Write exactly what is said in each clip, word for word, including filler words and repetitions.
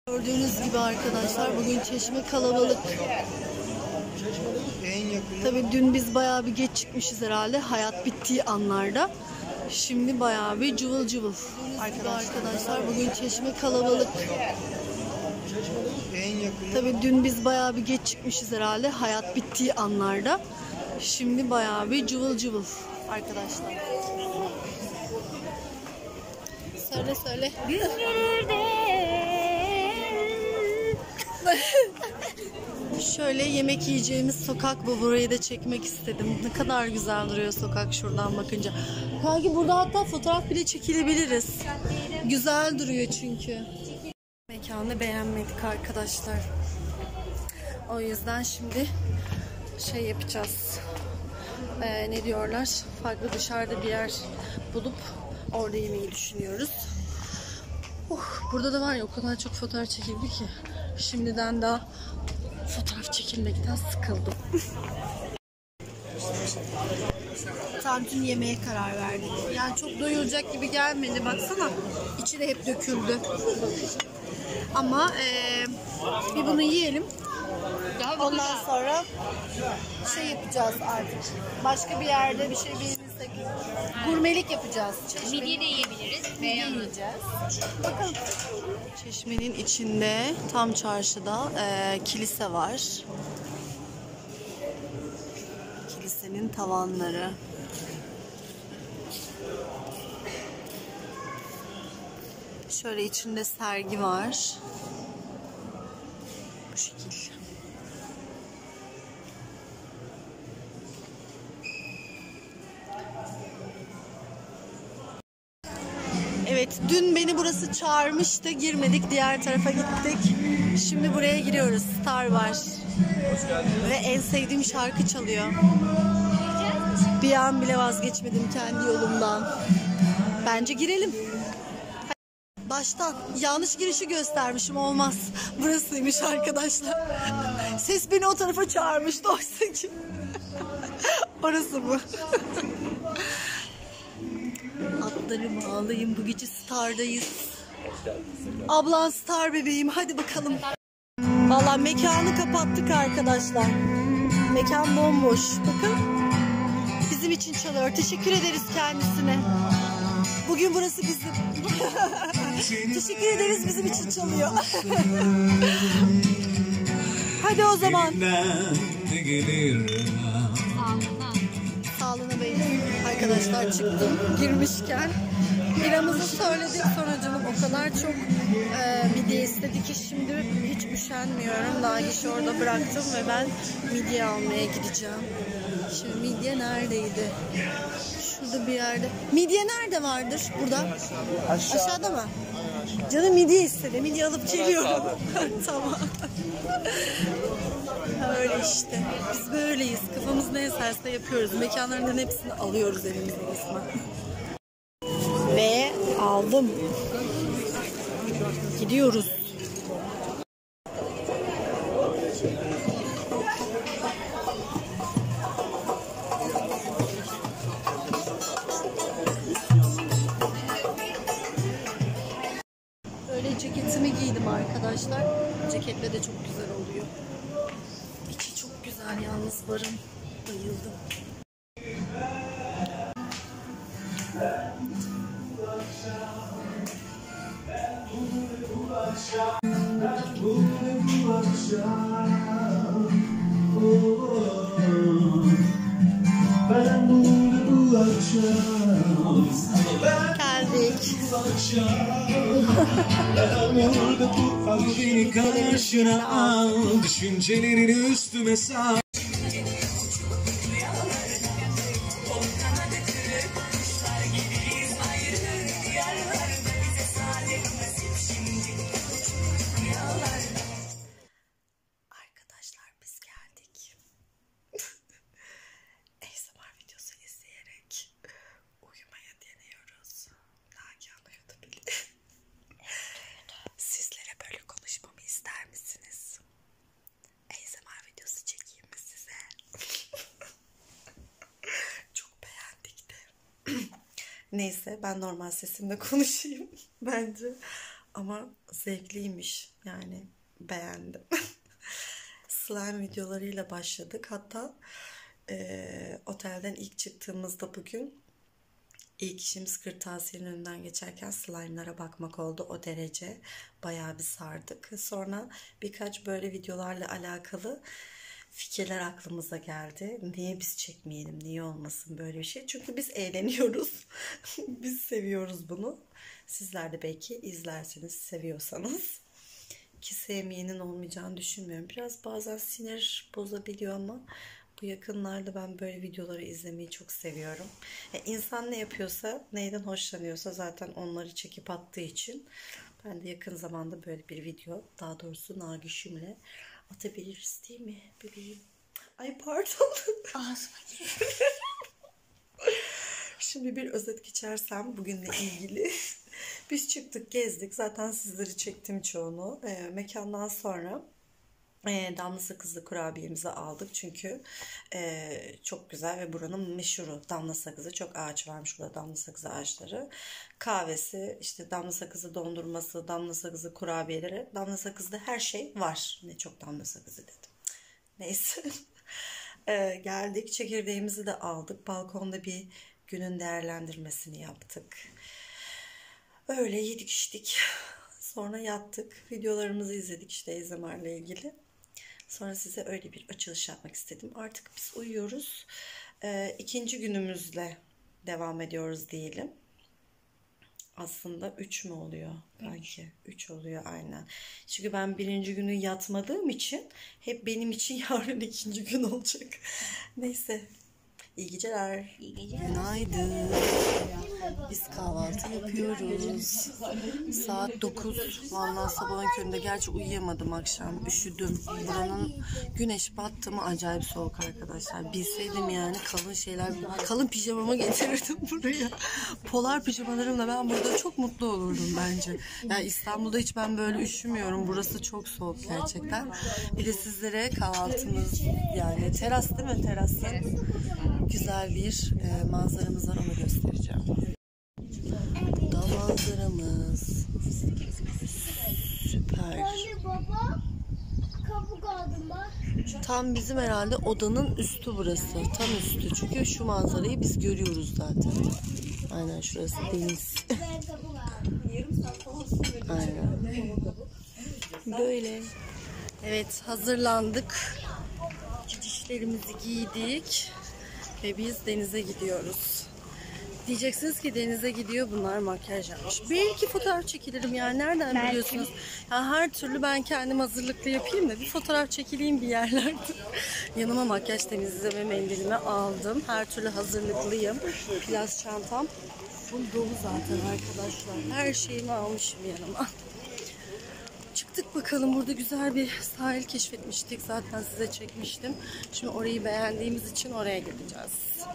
Gördüğünüz gibi arkadaşlar bugün Çeşme kalabalık. Tabii dün biz bayağı bir geç çıkmışız herhalde hayat bittiği anlarda. Şimdi bayağı bir cıvıl cıvıl. Arkadaşlar, arkadaşlar bugün Çeşme kalabalık. Tabii dün biz bayağı bir geç çıkmışız herhalde hayat bittiği anlarda. Şimdi bayağı bir cıvıl cıvıl arkadaşlar. Söyle söyle. Şöyle yemek yiyeceğimiz sokak bu. Burayı da çekmek istedim. Ne kadar güzel duruyor sokak şuradan bakınca. Kanki burada hatta fotoğraf bile çekilebiliriz. Güzel duruyor çünkü. Mekanı beğenmedik arkadaşlar. O yüzden şimdi şey yapacağız. Ee, ne diyorlar? Farklı dışarıda bir yer bulup orada yemeği düşünüyoruz. Uh, burada da var ya o kadar çok fotoğraf çekildi ki. Şimdiden daha fotoğraf çekilmekten sıkıldım. Tantuni yemeye karar verdik. Yani çok doyuracak gibi gelmedi. Baksana içi de hep döküldü. Ama ee, bir bunu yiyelim. Ondan sonra şey yapacağız artık. Başka bir yerde bir şey beğenirsek gurmelik yapacağız. Midye de yiyebiliriz. Beğen yiyeceğiz. Bakalım. Çeşmenin içinde tam çarşıda e, kilise var. Kilisenin tavanları. Şöyle içinde sergi var. Bu şekilde. Evet, dün beni burası çağırmıştı. Girmedik, diğer tarafa gittik. Şimdi buraya giriyoruz. Star var. Ve en sevdiğim şarkı çalıyor. Bir an bile vazgeçmedim kendi yolumdan. Bence girelim. Baştan yanlış girişi göstermişim, olmaz. Burasıymış arkadaşlar. Ses beni o tarafa çağırmıştı oysa ki. Orası bu. Atlarımı alayım, bu gece Star'dayız. Ablan Star bebeğim, hadi bakalım. Vallahi mekanı kapattık arkadaşlar. Mekan bomboş. Bakın. Bizim için çalıyor. Teşekkür ederiz kendisine. Bugün burası bizim. Teşekkür ederiz, bizim için çalıyor. Hadi o zaman. Sağlığına beyim. Arkadaşlar çıktım. Girmişken biramızı söyledik, sonucunu o kadar çok e, midye istedi ki şimdi hiç üşenmiyorum. Daha işi orada bıraktım ve ben midye almaya gideceğim. Şimdi midye neredeydi? Şurada bir yerde. Midye nerede vardır? Burada. Aşağıda mı? Canım midye istedi. Midye alıp geliyorum. Tamam. Öyle işte. Biz böyleyiz. Kafamız ne eserse yapıyoruz. Mekanlarından hepsini alıyoruz elimizde resmen. Ve aldım. Gidiyoruz. Böyle ceketimi giydim arkadaşlar. Ceketle de çok güzel oluyor. İçi çok güzel yalnız, barın. Bayıldım. Geldik. Beni karşına al, düşüncelerini üstüme sal. Arkadaşlar biz geldik. A S M R videosu izleyerek uyumaya deniyoruz. Nagihan uyudu bile. Sizlere böyle konuşmamı ister misiniz? A S M R videosu çekeyim mi size? Çok beğendik de. Neyse ben normal sesimle konuşayım bence. Ama zevkliymiş. Yani beğendim. Slime videolarıyla başladık. Hatta e, otelden ilk çıktığımızda bugün ilk işimiz kırtasiyenin önünden geçerken slime'lara bakmak oldu. O derece bayağı bir sardık. Sonra birkaç böyle videolarla alakalı fikirler aklımıza geldi. Niye biz çekmeyelim? Niye olmasın böyle bir şey? Çünkü biz eğleniyoruz. Biz seviyoruz bunu. Sizler de belki izlersiniz seviyorsanız. Ki sevmeyenin olmayacağını düşünmüyorum. Biraz bazen sinir bozabiliyor ama bu yakınlarda ben böyle videoları izlemeyi çok seviyorum. Yani insan ne yapıyorsa, neyden hoşlanıyorsa zaten onları çekip attığı için ben de yakın zamanda böyle bir video, daha doğrusu Nagüş'ümle atabiliriz değil mi bebeğim? Ay pardon. Ağzıma Şimdi bir özet geçersem bugünle ilgili. Biz çıktık, gezdik. Zaten sizleri çektim çoğunu. E, mekandan sonra e, damla sakızlı kurabiyemizi aldık. Çünkü e, çok güzel ve buranın meşhuru damla sakızı. Çok ağaç varmış burada, damla sakızı ağaçları. Kahvesi, işte damla sakızı dondurması, damla sakızı kurabiyeleri. Damla sakızlı her şey var. Ne çok damla sakızı dedim. Neyse. e, geldik. Çekirdeğimizi de aldık. Balkonda bir günün değerlendirmesini yaptık. Öyle yedik içtik. Sonra yattık. Videolarımızı izledik işte A S M R'le ilgili. Sonra size öyle bir açılış yapmak istedim. Artık biz uyuyoruz. Ee, ikinci günümüzle devam ediyoruz diyelim. Aslında üç mü oluyor? Belki üç oluyor aynen. Çünkü ben birinci günü yatmadığım için hep benim için yarın ikinci gün olacak. Neyse. İyi geceler. İyi geceler. Günaydın. Biz kahvaltı yapıyoruz. Saat dokuz. Vallahi sabahın köründe. Gerçi uyuyamadım akşam. Üşüdüm. Buranın güneş battı mı acayip soğuk arkadaşlar. Bilseydim yani kalın şeyler, kalın pijamamı getirirdim buraya. Polar pijamalarımla ben burada çok mutlu olurdum bence. Yani İstanbul'da hiç ben böyle üşümüyorum. Burası çok soğuk gerçekten. Bir de sizlere kahvaltımız, yani teras değil mi? Terasın güzel bir e, manzaramız var, onu göstereceğim. Bu da manzaramız. Süper. Baba, kabuk aldım bak. Tam bizim herhalde odanın üstü burası. Tam üstü. Çünkü şu manzarayı biz görüyoruz zaten. Aynen şurası deniz. Ben kabuk aldım. Aynen. Böyle. Evet, hazırlandık. Dişlerimizi giydik. Ve biz denize gidiyoruz. Diyeceksiniz ki denize gidiyor, bunlar makyaj yapmış. Belki fotoğraf çekilirim yani, nereden Belki. biliyorsunuz? Ya her türlü ben kendim hazırlıklı yapayım da bir fotoğraf çekileyim bir yerlerde. Yanıma makyaj temizleme mendilimi aldım. Her türlü hazırlıklıyım. Plaz çantam full dolu zaten arkadaşlar. Her şeyimi almışım yanıma. Çıktık bakalım, burada güzel bir sahil keşfetmiştik. Zaten size çekmiştim. Şimdi orayı beğendiğimiz için oraya gideceğiz.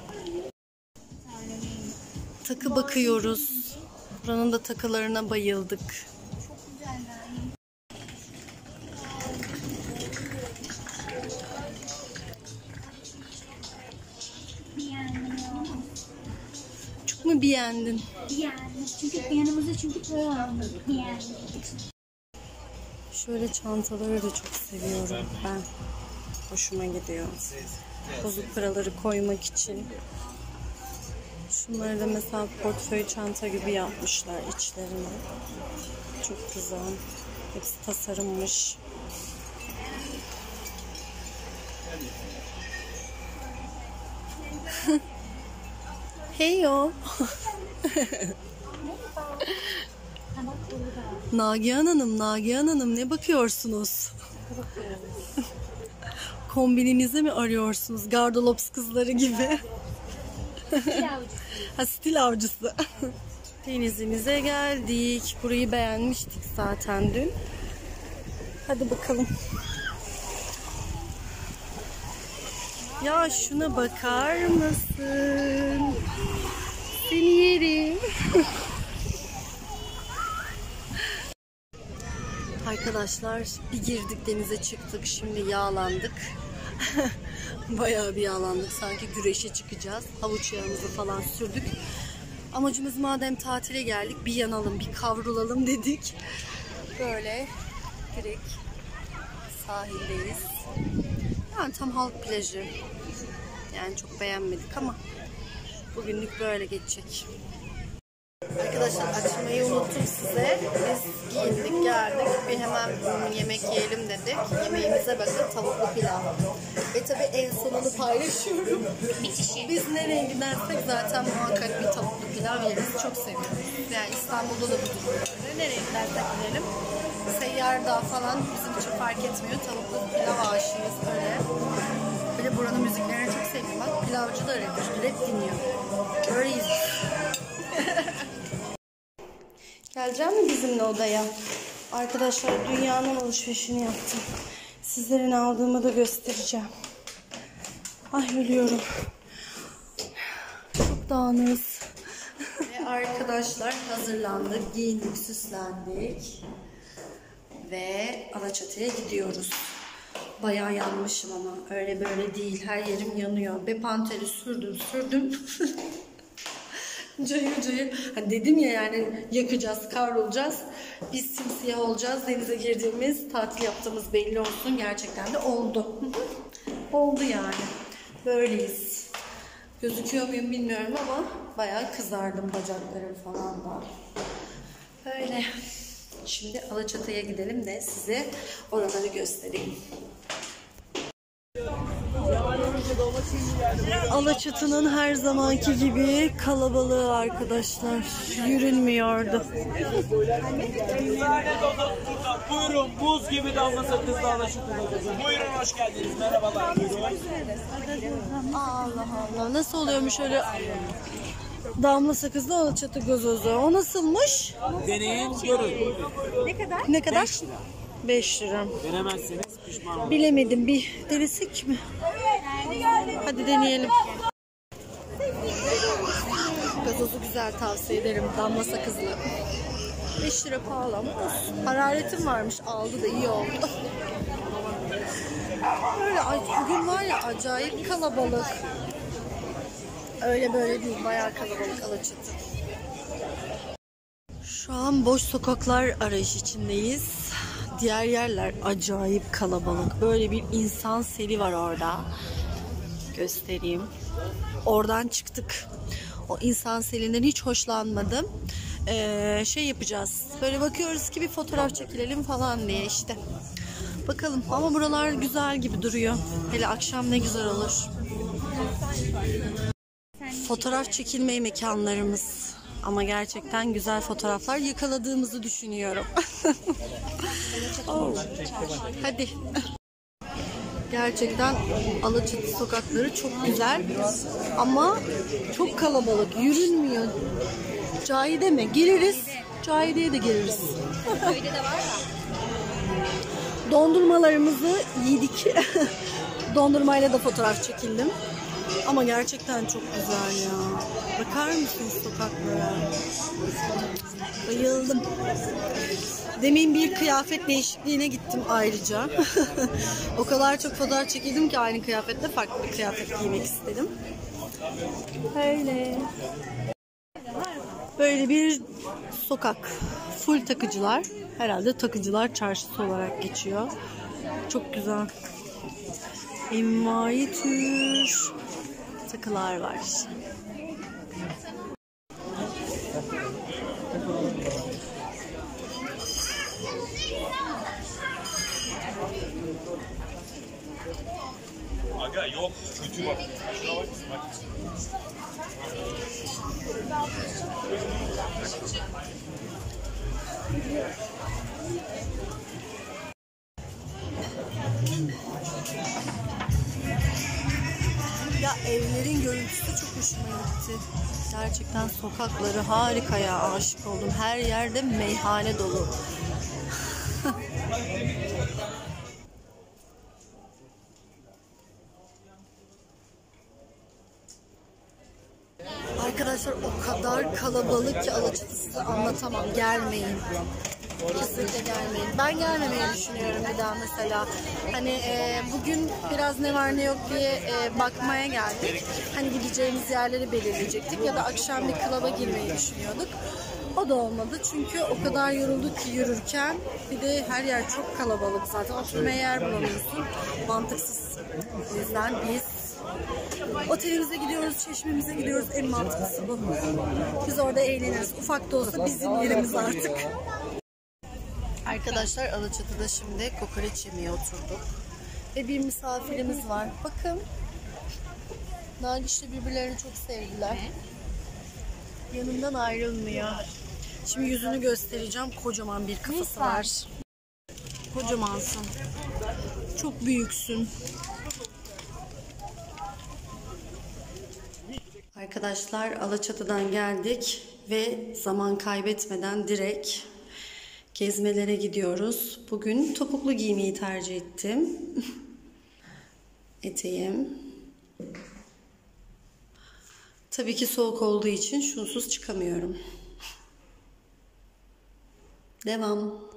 Takı bakıyoruz. Buranın da takılarına bayıldık. Çok mu beğendin? Yani çünkü yanımızda çünkü para almadık. Yani. Şöyle çantaları da çok seviyorum ben. Hoşuma gidiyor. Bozuk paraları koymak için. Şunları da mesela portföy çanta gibi yapmışlar içlerine. Çok güzel. Hepsi tasarımmış. Heyo. Nagihan Hanım, Nagihan Hanım ne bakıyorsunuz? Kombininizi mi arıyorsunuz? Gardılops kızları gibi. Ha, stil avcısı. Denizimize geldik. Burayı beğenmiştik zaten dün. Hadi bakalım. Ya şuna bakar mısın? Seni yerim. Arkadaşlar bir girdik denize, çıktık, şimdi yağlandık. Bayağı bir yağlandık, sanki güreşe çıkacağız. Havuç yağımızı falan sürdük. Amacımız madem tatile geldik bir yanalım, bir kavrulalım dedik. Böyle direkt sahildeyiz. Yani tam halk plajı. Yani çok beğenmedik ama bugünlük böyle geçecek. Arkadaşlar açmayı unuttum size. Biz giyindik geldik. Bir hemen yemek yiyelim dedik. Yemeğimize bakın, tavuklu pilav. Ve tabii en sonunu paylaşıyorum. Biz nereye gidersek zaten muhakkak bir tavuklu pilav yeriz. Çok seviyoruz. Yani İstanbul'da da bu durum böyle. Nereye gidersek gidelim. Seyyarda falan bizim için fark etmiyor. Tavuklu pilav aşığıyız öyle. Böyle buranın müziklerini çok seviyorum. Bak pilavcı da rap, rap dinliyor. Öyleyiz. Gelecek mi bizimle odaya? Arkadaşlar dünyanın alışverişini yaptım. Sizlere ne aldığımı da göstereceğim. Ay ölüyorum. Çok dağınız. Ve arkadaşlar hazırlandık, giyindik, süslendik. Ve Alaçatı'ya gidiyoruz. Bayağı yanmışım ama öyle böyle değil. Her yerim yanıyor. Bepanteri sürdüm sürdüm. Cayır cayır. Hani dedim ya yani yakacağız, kavrulacağız. Biz simsiyah olacağız. Denize girdiğimiz, tatil yaptığımız belli olsun. Gerçekten de oldu. Oldu yani. Böyleyiz. Gözüküyor muyum bilmiyorum ama bayağı kızardım, bacaklarım falan da. Böyle. Şimdi Alaçatı'ya gidelim de size oraları göstereyim. Alaçatı'nın her zamanki gibi kalabalığı arkadaşlar. Yürünmüyordu. Buyurun, buz gibi damla sakızlı Alaçatı'da. Buyurun, hoş geldiniz. Merhabalar. Allah Allah. Nasıl oluyormuş öyle damla sakızlı Alaçatı gazozu? O nasılmış? Deneyin, görün. Ne kadar? beş lira. Denemezseniz pişman olursunuz. Bilemedim. Bir denesek mi? Hadi deneyelim. Gazozu güzel, tavsiye ederim. Damla sakızlı. beş lira pahalı ama olsun. Hararetim varmış. Aldı da iyi oldu. Böyle bugün var ya acayip kalabalık. Öyle böyle değil. Bayağı kalabalık Alaçatı. Şu an boş sokaklar arayış içindeyiz. Diğer yerler acayip kalabalık. Böyle bir insan seli var orada. Göstereyim. Oradan çıktık. O insan selinden hiç hoşlanmadım. Ee, şey yapacağız. Böyle bakıyoruz ki bir fotoğraf çekilelim falan diye işte. Bakalım ama buralar güzel gibi duruyor. Hele akşam ne güzel olur. Fotoğraf çekilme mekanlarımız. Ama gerçekten güzel fotoğraflar yakaladığımızı düşünüyorum. Oh. Hadi. Gerçekten Alaçatı sokakları çok güzel ama çok kalabalık, yürünmüyor. Cahide mi? Geliriz. Cahide'ye de geliriz. Köyde de var da. Dondurmalarımızı yedik. Dondurmayla da fotoğraf çekildim. Ama gerçekten çok güzel ya. Bakar mısınız sokaklara? Bayıldım. Demin bir kıyafet değişikliğine gittim ayrıca. O kadar çok fotoğraf çekildim ki aynı kıyafetle farklı bir kıyafet giymek istedim. Öyle. Böyle bir sokak. Full takıcılar. Herhalde takıcılar çarşısı olarak geçiyor. Çok güzel. Envai tür takılar var. Aga yok, kötü bak. Ya evlerin görüntüsü çok hoşuma gitti. Gerçekten sokakları harika ya, aşık oldum. Her yerde meyhane dolu. Arkadaşlar o kadar kalabalık ki Alaçatı, size anlatamam. Gelmeyin. Kesinlikle gelmeyin. Ben gelmemeyi düşünüyorum bir daha mesela. Hani e, bugün biraz ne var ne yok diye e, bakmaya geldik. Hani gideceğimiz yerleri belirleyecektik ya da akşam bir klaba girmeyi düşünüyorduk. O da olmadı çünkü o kadar yorulduk ki yürürken. Bir de her yer çok kalabalık zaten. Oturmaya yer bulamıyorsun. Mantıksız. O yüzden biz otelimize gidiyoruz, Çeşme'mize gidiyoruz. En mantıklısı bu. Biz orada eğleniriz. Ufak da olsa bizim yerimiz artık. Arkadaşlar Alaçatı'da şimdi kokoreç yemeye oturduk. Ve bir misafirimiz var. Bakın. Nagiş de birbirlerini çok sevdiler. Yanından ayrılmıyor. Şimdi yüzünü göstereceğim. Kocaman bir kafası var. Kocamansın. Çok büyüksün. Arkadaşlar Alaçatı'dan geldik ve zaman kaybetmeden direkt gezmelere gidiyoruz. Bugün topuklu giymeyi tercih ettim. Eteğim. Tabii ki soğuk olduğu için şunsuz çıkamıyorum. Devam.